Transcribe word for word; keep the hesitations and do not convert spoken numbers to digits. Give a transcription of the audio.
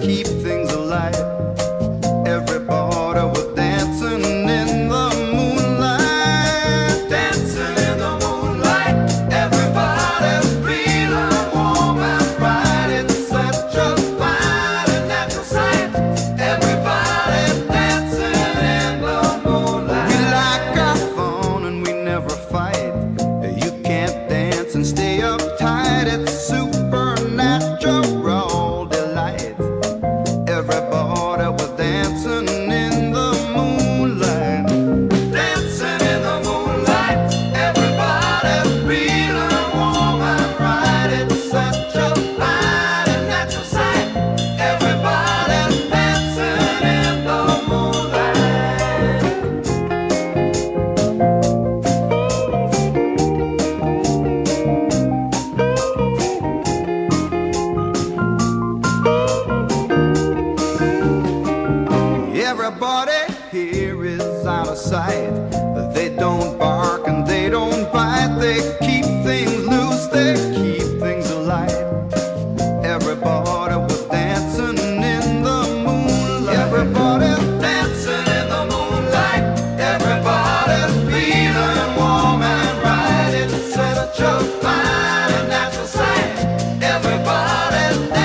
keep things alive. Everybody was dancing in the moonlight, dancing in the moonlight. Everybody's feeling warm and bright. It's such a fine and natural sight. Everybody's dancing in the moonlight. We like our fun and we never fight. You can't dance and stay uptight. It's supernatural delight. Everybody was dancing in the moonlight, dancing in the moonlight. Everybody's feeling warm and bright. It's such a fine and natural sight. Everybody's dancing in the moonlight. Everybody here is out of sight. They don't bark and they don't bite. They keep things loose, they keep things alive. Everybody was dancing in the moonlight. Everybody's dancing in the moonlight. Everybody's feeling warm and right. It's such a fine and natural sight. Everybody's dancing.